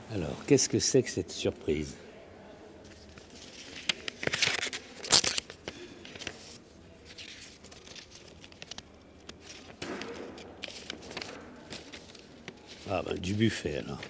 Alors, qu'est-ce que c'est que cette surprise? Ah ben, du buffet alors.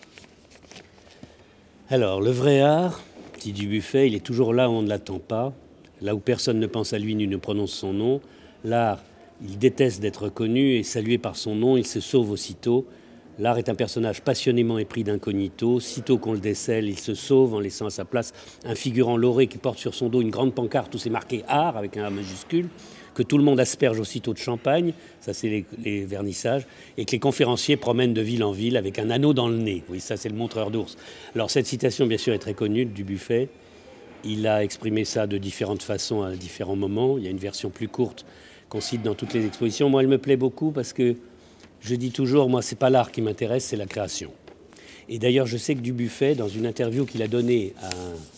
Alors, le vrai art, dit Dubuffet, il est toujours là où on ne l'attend pas, là où personne ne pense à lui ni ne prononce son nom. L'art, il déteste d'être connu et salué par son nom, il se sauve aussitôt. L'art est un personnage passionnément épris d'incognito. Sitôt qu'on le décèle, il se sauve en laissant à sa place un figurant lauré qui porte sur son dos une grande pancarte où c'est marqué « art » avec un A majuscule, que tout le monde asperge aussitôt de champagne, ça c'est les vernissages, et que les conférenciers promènent de ville en ville avec un anneau dans le nez. Oui, ça c'est le montreur d'ours. Alors cette citation, bien sûr, est très connue du Buffet. Il a exprimé ça de différentes façons à différents moments. Il y a une version plus courte qu'on cite dans toutes les expositions. Moi, elle me plaît beaucoup parce que je dis toujours, moi, c'est pas l'art qui m'intéresse, c'est la création. Et d'ailleurs, je sais que Dubuffet, dans une interview qu'il a donnée à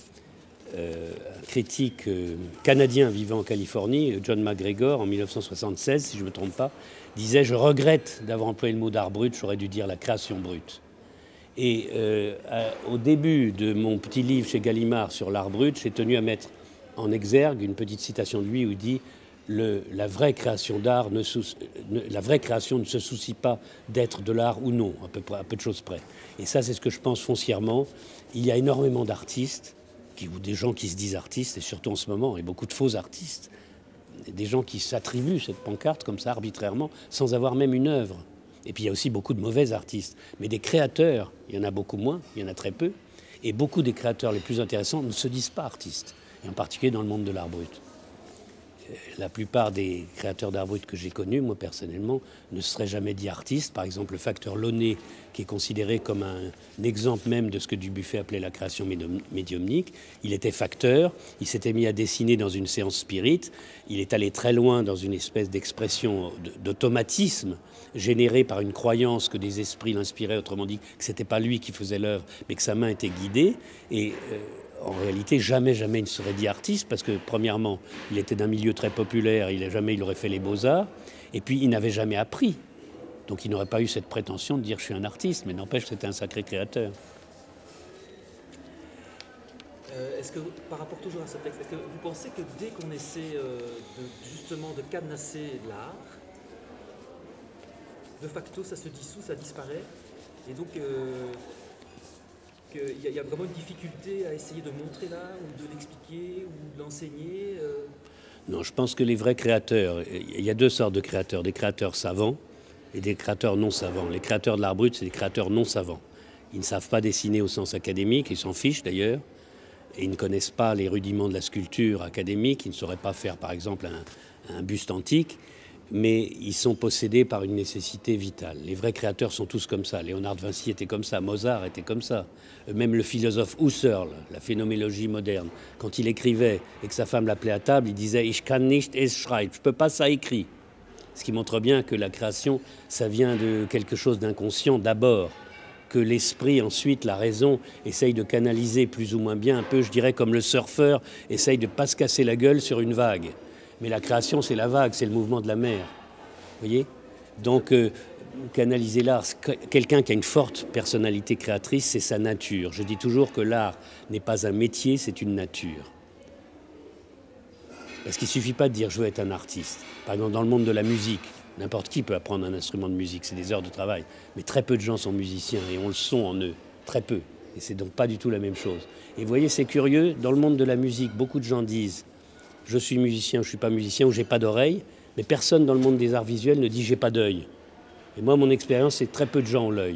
un critique canadien vivant en Californie, John McGregor, en 1976, si je ne me trompe pas, disait « Je regrette d'avoir employé le mot d'art brut, j'aurais dû dire la création brute ». Et au début de mon petit livre chez Gallimard sur l'art brut, j'ai tenu à mettre en exergue une petite citation de lui où il dit la vraie création d'art ne se soucie pas d'être de l'art ou non, à peu de choses près. Et ça, c'est ce que je pense foncièrement. Il y a énormément d'artistes, ou des gens qui se disent artistes, et surtout en ce moment, et beaucoup de faux artistes, des gens qui s'attribuent cette pancarte comme ça arbitrairement, sans avoir même une œuvre. Et puis il y a aussi beaucoup de mauvais artistes. Mais des créateurs, il y en a beaucoup moins, il y en a très peu. Et beaucoup des créateurs les plus intéressants ne se disent pas artistes, et en particulier dans le monde de l'art brut. La plupart des créateurs d'art brut que j'ai connus, moi personnellement, ne se seraient jamais dit artistes. Par exemple, le facteur Launay, qui est considéré comme un exemple même de ce que Dubuffet appelait la création médiumnique. Il était facteur, il s'était mis à dessiner dans une séance spirit, il est allé très loin dans une espèce d'expression d'automatisme généré par une croyance que des esprits l'inspiraient, autrement dit que ce n'était pas lui qui faisait l'œuvre, mais que sa main était guidée. Et en réalité, jamais il ne serait dit artiste, parce que, premièrement, il était d'un milieu très populaire, il aurait fait les beaux-arts, et puis il n'avait jamais appris. Donc il n'aurait pas eu cette prétention de dire « je suis un artiste », mais n'empêche, c'était un sacré créateur. Est-ce que, par rapport toujours à ce texte, est-ce que vous pensez que dès qu'on essaie justement de cadenasser l'art, de facto, ça se dissout, ça disparaît, et donc qu'il y a vraiment une difficulté à essayer de montrer l'art, ou de l'expliquer, ou de l'enseigner Non, je pense que les vrais créateurs, il y a deux sortes de créateurs, des créateurs savants et des créateurs non savants. Les créateurs de l'art brut, c'est des créateurs non savants. Ils ne savent pas dessiner au sens académique, ils s'en fichent d'ailleurs, et ils ne connaissent pas les rudiments de la sculpture académique, ils ne sauraient pas faire par exemple un buste antique, mais ils sont possédés par une nécessité vitale. Les vrais créateurs sont tous comme ça. Léonard de Vinci était comme ça, Mozart était comme ça. Même le philosophe Husserl, la phénoménologie moderne, quand il écrivait et que sa femme l'appelait à table, il disait « Ich kann nicht, es schreibt », je ne peux pas, ça écrit. Ce qui montre bien que la création, ça vient de quelque chose d'inconscient d'abord, que l'esprit, ensuite, la raison, essaye de canaliser plus ou moins bien, un peu, je dirais, comme le surfeur essaye de ne pas se casser la gueule sur une vague. Mais la création, c'est la vague, c'est le mouvement de la mer. Vous voyez ? Donc, canaliser l'art, quelqu'un qui a une forte personnalité créatrice, c'est sa nature. Je dis toujours que l'art n'est pas un métier, c'est une nature. Parce qu'il ne suffit pas de dire « je veux être un artiste ». Par exemple, dans le monde de la musique, n'importe qui peut apprendre un instrument de musique, c'est des heures de travail. Mais très peu de gens sont musiciens, et on le sont en eux, très peu. Et c'est donc pas du tout la même chose. Et vous voyez, c'est curieux, dans le monde de la musique, beaucoup de gens disent « je suis musicien » ou « je ne suis pas musicien » ou « j'ai pas d'oreille », mais personne dans le monde des arts visuels ne dit « j'ai pas d'œil ». Et moi, mon expérience, c'est que très peu de gens ont l'œil.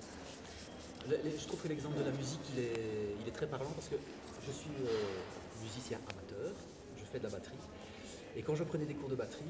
Je trouve que l'exemple de la musique, il est très parlant, parce que je suis musicien amateur, je fais de la batterie, et quand je prenais des cours de batterie,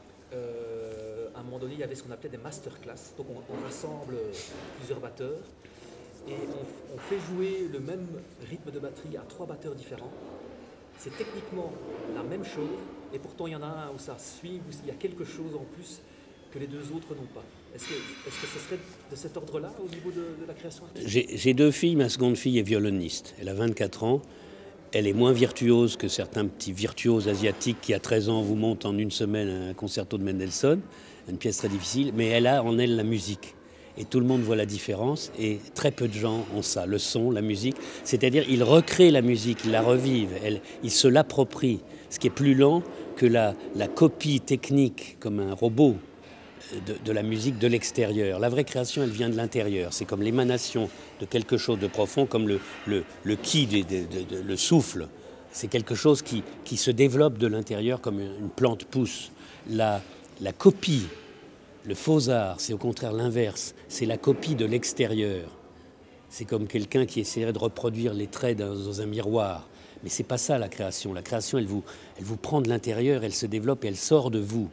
à un moment donné, il y avait ce qu'on appelait des masterclass, donc on rassemble plusieurs batteurs, et on fait jouer le même rythme de batterie à 3 batteurs différents. C'est techniquement la même chose, et pourtant il y en a un où ça suit, où il y a quelque chose en plus que les 2 autres n'ont pas. Est-ce que ce serait de cet ordre-là au niveau de la création artistique ? J'ai 2 filles, ma seconde fille est violoniste, elle a 24 ans, elle est moins virtuose que certains petits virtuoses asiatiques qui à 13 ans vous montent en une semaine un concerto de Mendelssohn, une pièce très difficile, mais elle a en elle la musique. et tout le monde voit la différence, et très peu de gens ont ça, le son, la musique, c'est-à-dire ils recréent la musique, ils la revivent, ils se l'approprient, ce qui est plus lent que la copie technique, comme un robot, de la musique de l'extérieur. La vraie création, elle vient de l'intérieur, c'est comme l'émanation de quelque chose de profond, comme le ki, le souffle, c'est quelque chose qui se développe de l'intérieur comme une plante pousse. La copie, le faux art, c'est au contraire l'inverse, c'est la copie de l'extérieur. C'est comme quelqu'un qui essaierait de reproduire les traits dans un miroir. Mais c'est pas ça la création. La création, elle vous prend de l'intérieur, elle se développe et elle sort de vous.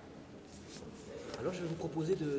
Alors je vais vous proposer de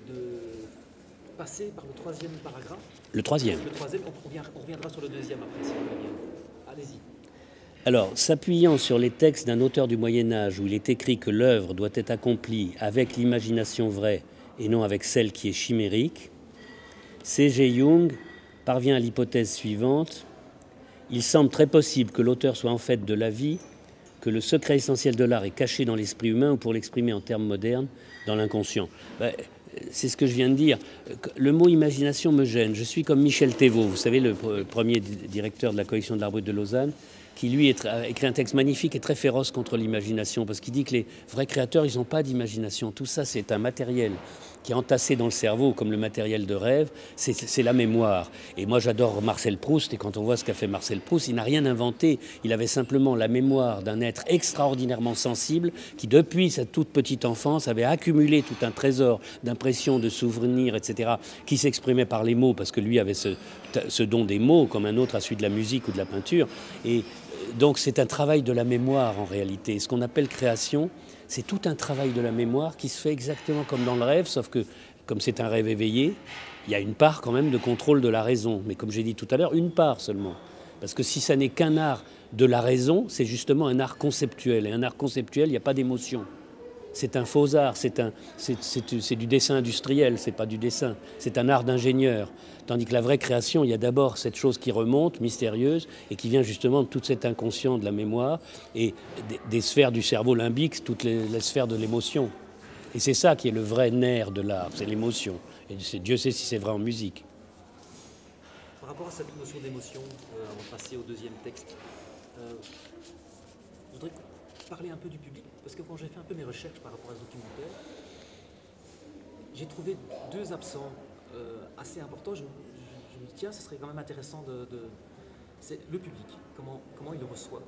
passer par le troisième paragraphe. Le troisième. Le troisième, on reviendra sur le deuxième après, si vous voulez bien. Allez-y. Alors, s'appuyant sur les textes d'un auteur du Moyen-Âge où il est écrit que l'œuvre doit être accomplie avec l'imagination vraie et non avec celle qui est chimérique, C.G. Jung parvient à l'hypothèse suivante. Il semble très possible que l'auteur soit en fait de l'avis que le secret essentiel de l'art est caché dans l'esprit humain ou, pour l'exprimer en termes modernes, dans l'inconscient. C'est ce que je viens de dire. Le mot imagination me gêne. Je suis comme Michel Thévault, vous savez, le premier directeur de la collection de l'Art brut de Lausanne, qui lui a écrit un texte magnifique et très féroce contre l'imagination, parce qu'il dit que les vrais créateurs, ils n'ont pas d'imagination. Tout ça, c'est un matériel qui est entassé dans le cerveau, comme le matériel de rêve, c'est la mémoire. Et moi, j'adore Marcel Proust, et quand on voit ce qu'a fait Marcel Proust, il n'a rien inventé. Il avait simplement la mémoire d'un être extraordinairement sensible, qui, depuis sa toute petite enfance, avait accumulé tout un trésor d'impressions, de souvenirs, etc., qui s'exprimait par les mots, parce que lui avait ce don des mots, comme un autre a celui de la musique ou de la peinture. Et donc, c'est un travail de la mémoire, en réalité. Ce qu'on appelle création, c'est tout un travail de la mémoire qui se fait exactement comme dans le rêve, sauf que, comme c'est un rêve éveillé, il y a une part quand même de contrôle de la raison. Mais comme j'ai dit tout à l'heure, une part seulement. Parce que si ça n'est qu'un art de la raison, c'est justement un art conceptuel. Et un art conceptuel, il n'y a pas d'émotion. C'est un faux art, c'est du dessin industriel, c'est pas du dessin. C'est un art d'ingénieur. Tandis que la vraie création, il y a d'abord cette chose qui remonte, mystérieuse, et qui vient justement de tout cet inconscient de la mémoire et des sphères du cerveau limbique, toutes les sphères de l'émotion. Et c'est ça qui est le vrai nerf de l'art, c'est l'émotion. Et Dieu sait si c'est vrai en musique. Par rapport à cette notion d'émotion, avant de passer au deuxième texte, je voudrais parler un peu du public, parce que quand j'ai fait un peu mes recherches par rapport à ce documentaire, j'ai trouvé deux absents assez importants. Je me dis, tiens, ce serait quand même intéressant c'est le public, comment il le reçoit,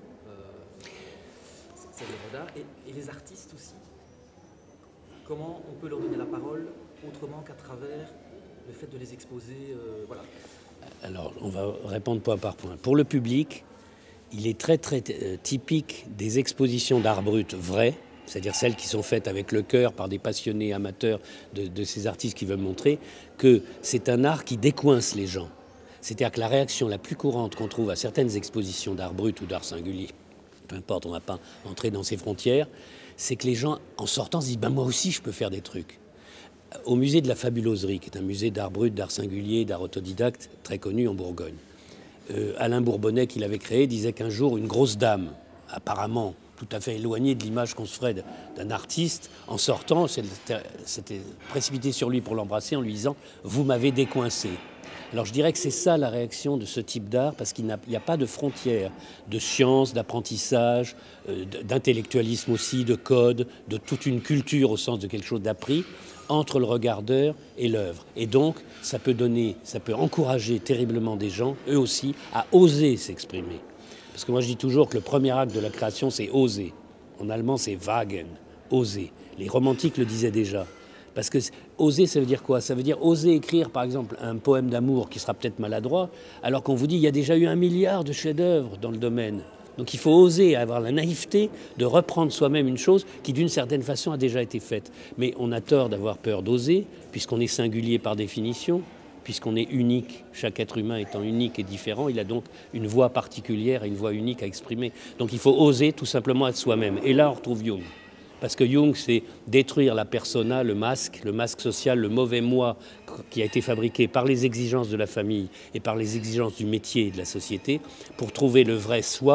cette œuvre d'art, et les artistes aussi. Comment on peut leur donner la parole autrement qu'à travers le fait de les exposer, voilà. Alors, on va répondre point par point. Pour le public, il est très typique des expositions d'art brut vraies, c'est-à-dire celles qui sont faites avec le cœur par des passionnés amateurs de ces artistes qui veulent montrer, que c'est un art qui décoince les gens. C'est-à-dire que la réaction la plus courante qu'on trouve à certaines expositions d'art brut ou d'art singulier, peu importe, on ne va pas entrer dans ces frontières, c'est que les gens, en sortant, se disent « moi aussi, je peux faire des trucs ». Au musée de la Fabuloserie, qui est un musée d'art brut, d'art singulier, d'art autodidacte, très connu en Bourgogne, Alain Bourbonnais, qui l'avait créé, disait qu'un jour, une grosse dame, apparemment tout à fait éloignée de l'image qu'on se ferait d'un artiste, en sortant, s'était précipitée sur lui pour l'embrasser en lui disant « Vous m'avez décoincé ». Alors je dirais que c'est ça la réaction de ce type d'art, parce qu'il n'y a pas de frontières de science, d'apprentissage, d'intellectualisme aussi, de code, de toute une culture au sens de quelque chose d'appris, entre le regardeur et l'œuvre. Et donc, ça peut encourager terriblement des gens, eux aussi, à oser s'exprimer. Parce que moi, je dis toujours que le premier acte de la création, c'est oser. En allemand, c'est wagen, oser. Les romantiques le disaient déjà. Parce que oser, ça veut dire quoi? Ça veut dire oser écrire, par exemple, un poème d'amour qui sera peut-être maladroit, alors qu'on vous dit qu'il y a déjà eu 1 milliard de chefs-d'œuvre dans le domaine. Donc il faut oser avoir la naïveté de reprendre soi-même une chose qui, d'une certaine façon, a déjà été faite. Mais on a tort d'avoir peur d'oser, puisqu'on est singulier par définition, puisqu'on est unique. Chaque être humain étant unique et différent, il a donc une voix particulière et une voix unique à exprimer. Donc il faut oser tout simplement être soi-même. Et là, on retrouve Jung. Parce que Jung, c'est détruire la persona, le masque social, le mauvais moi qui a été fabriqué par les exigences de la famille et par les exigences du métier et de la société, pour trouver le vrai soi,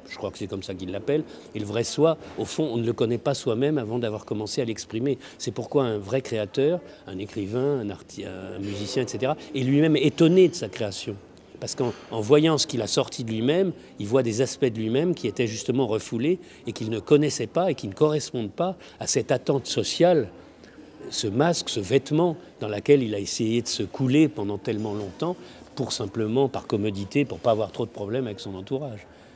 je crois que c'est comme ça qu'il l'appelle, et le vrai soi, au fond, on ne le connaît pas soi-même avant d'avoir commencé à l'exprimer. C'est pourquoi un vrai créateur, un écrivain, un musicien, etc., est lui-même étonné de sa création. Parce qu'en voyant ce qu'il a sorti de lui-même, il voit des aspects de lui-même qui étaient justement refoulés et qu'il ne connaissait pas et qui ne correspondent pas à cette attente sociale, ce masque, ce vêtement dans lequel il a essayé de se couler pendant tellement longtemps pour simplement, par commodité, pour ne pas avoir trop de problèmes avec son entourage.